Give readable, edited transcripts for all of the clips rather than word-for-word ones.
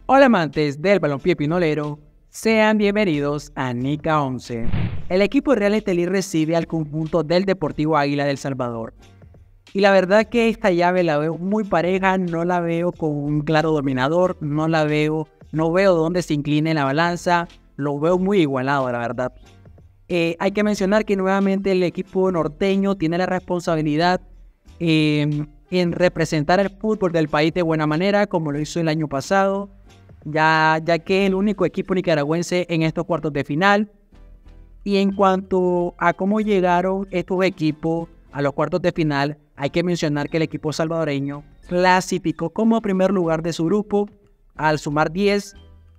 Hola amantes del balompié pinolero, sean bienvenidos a Nica 11. El equipo Real Estelí recibe al conjunto del Deportivo Águila del Salvador. Y la verdad que esta llave la veo muy pareja, no la veo con un claro dominador, no veo dónde se incline la balanza, lo veo muy igualado la verdad. Hay que mencionar que nuevamente el equipo norteño tiene la responsabilidad en representar el fútbol del país de buena manera, como lo hizo el año pasado, ya que es el único equipo nicaragüense en estos cuartos de final. Y en cuanto a cómo llegaron estos equipos a los cuartos de final, hay que mencionar que el equipo salvadoreño clasificó como primer lugar de su grupo al sumar 10,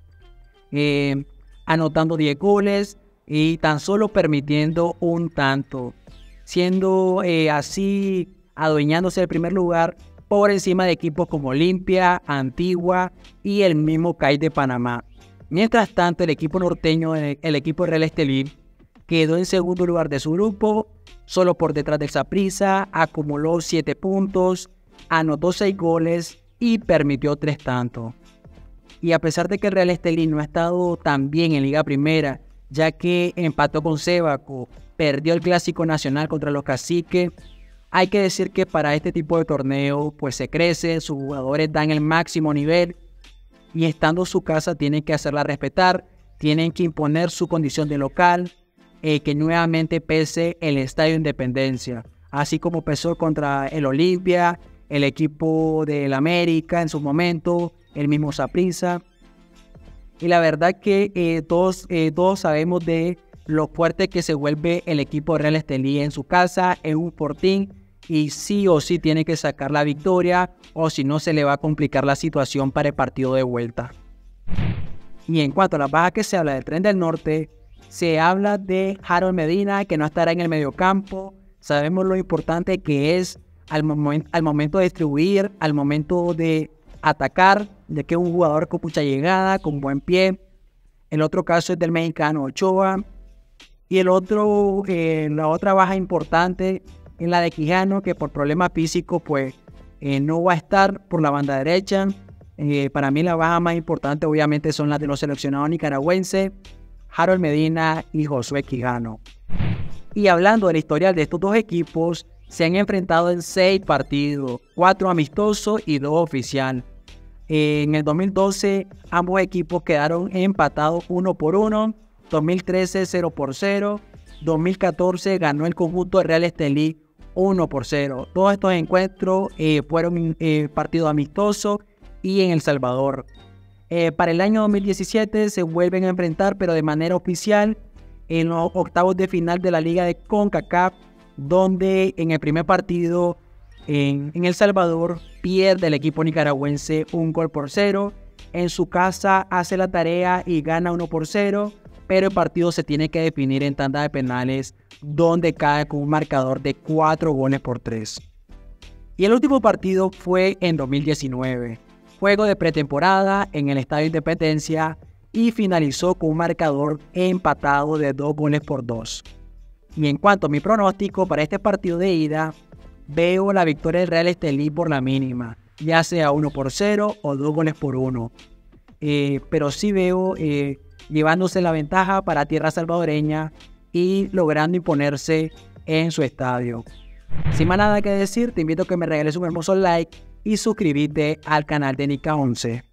anotando 10 goles y tan solo permitiendo un tanto, siendo así adueñándose del primer lugar por encima de equipos como Olimpia, Antigua y el mismo CAI de Panamá. Mientras tanto, el equipo norteño, el equipo Real Estelí, quedó en segundo lugar de su grupo, solo por detrás del Saprissa, acumuló 7 puntos, anotó 6 goles y permitió 3 tantos. Y a pesar de que el Real Estelí no ha estado tan bien en Liga Primera, ya que empató con Cebaco, perdió el Clásico Nacional contra los Caciques, hay que decir que para este tipo de torneo pues se crece, sus jugadores dan el máximo nivel y estando en su casa tienen que hacerla respetar, tienen que imponer su condición de local, que nuevamente pese el Estadio Independencia, así como pesó contra el Olimpia, el equipo del América en su momento, el mismo Saprissa. Y la verdad que todos sabemos de lo fuerte que se vuelve el equipo Real Estelí en su casa, en un fortín, y sí o sí tiene que sacar la victoria, o si no se le va a complicar la situación para el partido de vuelta. Y en cuanto a las bajas que se habla del Tren del Norte, se habla de Harold Medina, que no estará en el mediocampo. Sabemos lo importante que es al momento de distribuir, al momento de atacar, de que es un jugador con mucha llegada, con buen pie. El otro caso es del mexicano Ochoa. Y la otra baja importante es la de Quijano, que por problemas físicos pues no va a estar por la banda derecha. Para mí la baja más importante obviamente son las de los seleccionados nicaragüenses, Harold Medina y Josué Quijano. Y hablando del historial de estos dos equipos, se han enfrentado en 6 partidos, 4 amistosos y 2 oficial. En el 2012 ambos equipos quedaron empatados 1-1, 2013 0-0, 2014 ganó el conjunto de Real Estelí 1-0. Todos estos encuentros fueron partidos amistosos y en El Salvador. Para el año 2017 se vuelven a enfrentar, pero de manera oficial, en los octavos de final de la Liga de CONCACAF, donde en el primer partido en El Salvador pierde el equipo nicaragüense 1-0. En su casa hace la tarea y gana 1-0, pero el partido se tiene que definir en tanda de penales, donde cae con un marcador de 4-3. Y el último partido fue en 2019. Juego de pretemporada en el Estadio Independencia y finalizó con un marcador empatado de 2-2. Y en cuanto a mi pronóstico para este partido de ida, veo la victoria del Real Estelí por la mínima, ya sea 1-0 o 2-1. Pero sí veo llevándose la ventaja para tierra salvadoreña y logrando imponerse en su estadio. Sin más nada que decir, te invito a que me regales un hermoso like y suscribirte al canal de Nica 11.